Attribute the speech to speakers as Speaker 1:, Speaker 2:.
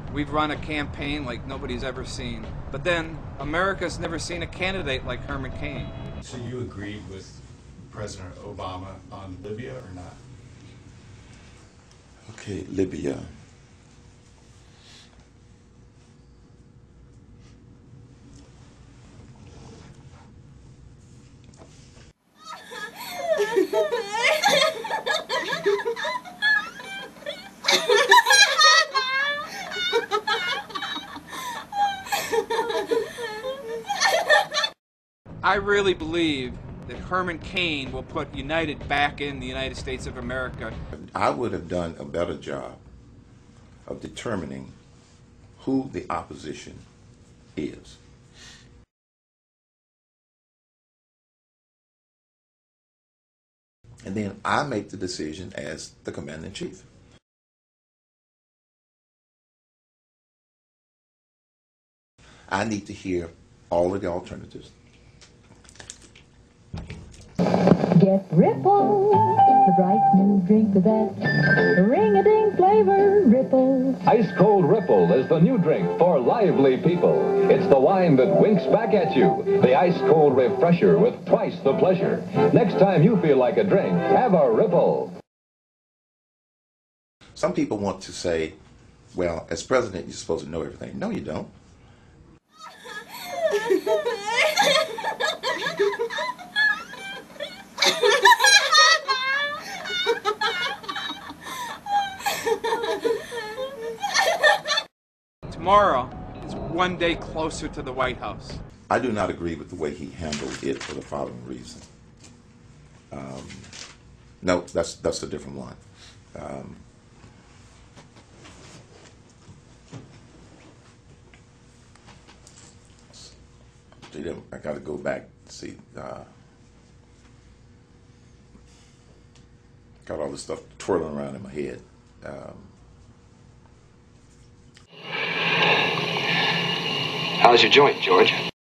Speaker 1: We've run a campaign like nobody's ever seen. But then, America's never seen a candidate like Herman Cain.
Speaker 2: So you agreed with President Obama on Libya or not?
Speaker 3: Okay, Libya.
Speaker 1: I really believe that Herman Cain will put United back in the United States of America.
Speaker 3: I would have done a better job of determining who the opposition is. And then I make the decision as the commander-in-chief. I need to hear all of the alternatives.
Speaker 4: Get Ripple, the bright new drink with that ring-a-ding flavor. Ripple.
Speaker 5: Ice Cold Ripple is the new drink for lively people. It's the wine that winks back at you. The ice cold refresher with twice the pleasure. Next time you feel like a drink, have a Ripple.
Speaker 3: Some people want to say, well, as president, you're supposed to know everything. No, you don't.
Speaker 1: Tomorrow is one day closer to the White House.
Speaker 3: I do not agree with the way he handled it for the following reason. No, that's a different one. I got to go back to see. Got all this stuff twirling around in my head.
Speaker 6: How's your joint, George?